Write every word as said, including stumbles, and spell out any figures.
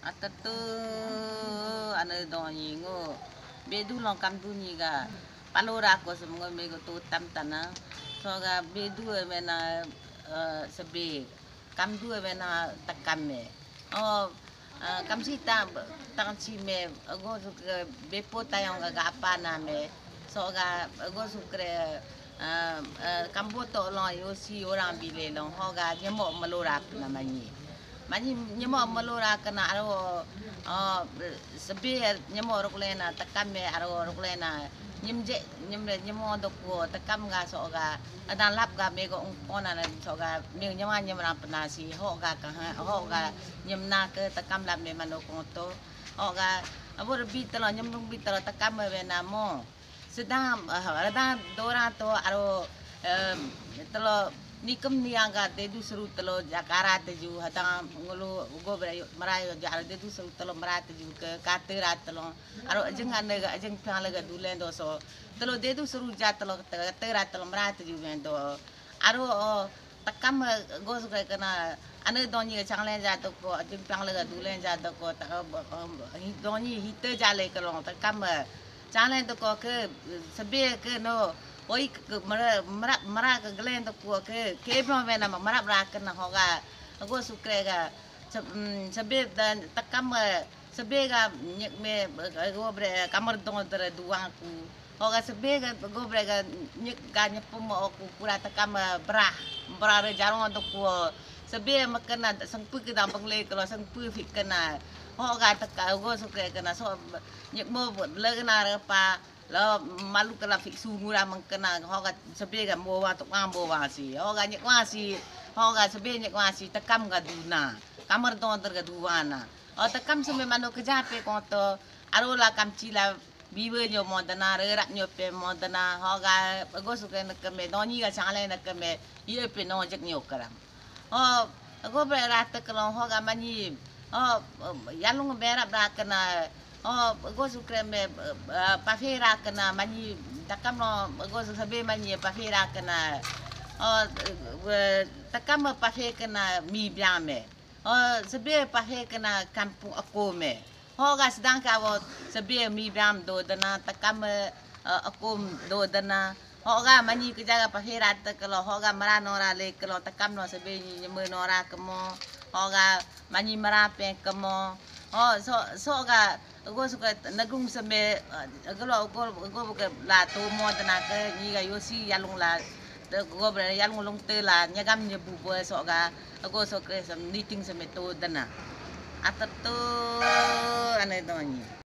Atau tu anu doni ngo bedu long kam duni ga palora ko semua mego tu tam tanah so ga bedu mena sebe kam du mena takam me oh kam sita tangan si me go sukre bepo tayong ga apa na me so ga go sukre kambo to lo yo si orang bile long ho ga nyemo malora na mani mani nyemo malora kana aro oh sebe nyemo roklena takam me aro roklena nyemje nyemre nyemo doko takam ga so ga dan lap ga me go ona na so ga me nyama nyemra penasi ho ga ka ho ga nyemna ke takam lap me manoko to ho ga abo bi telo nyem bi telo takam me na mo sedang ada dora to aro telo nikem nianga dedu seru telo jakara teju hatang ngulu go berayo merayo jar dedu seru telo merat teju ke katera telo aro jeng ane ga jeng pang lega dulen do so telo dedu seru jat telo katera telo merat teju mendo aro takam go suka kena ane doni changle jat ko jeng pang lega dulen jat ko doni hite jale kalau takam changle to ko ke sebe ke no oi mara mara mara ke glen to ko ke ke mo me na mara bra ke na hoga go sukre ga sebe dan takam sebe ga nyek me go bre kamar dong tere duang ku hoga sebe ga go bre ga nyek ga nyepu mo ku pura takam bra bra re jarong to ko sebe makana sangpu ke dam pangle kalau sangpu fik kana hoga takka go sukre kana so nyek mo le kana pa lo malu kala fik sungura mengkena hoga sebe ga mo wa to ambo wa si hoga nyek wa si hoga sebe nyek wa si takam ga duna kamar to ter ga duana o takam sebe mano kejape ko to arola kam cila biwe nyo mo dana re rak nyo pe mo dana hoga go su ke nak me doni ga chale nak me ye pe no jek nyo karam o go be rat ke lo hoga mani o yalung be rat bra kana oh go su kreme pafera kana mani takam no go su sabe mani pafera kana oh takam pafe kana mi biame oh sabe pafe kana kampung aku me ho ga sedang ka wo sabe mi biam do dana takam aku do dana ho ga mani ke jaga pafera ta kalau ho ga mara nora le kalau takam no sabe ni me nora kemo ho ga mani mara pe kemo oh so so ga go suka nagung sambe agalo go go buka la to mo dana ke ni ga yosi yalung la go bre yalung long te la nyagam nyebu bo so ga go so ke sam meeting sambe to dana atatu ane to ni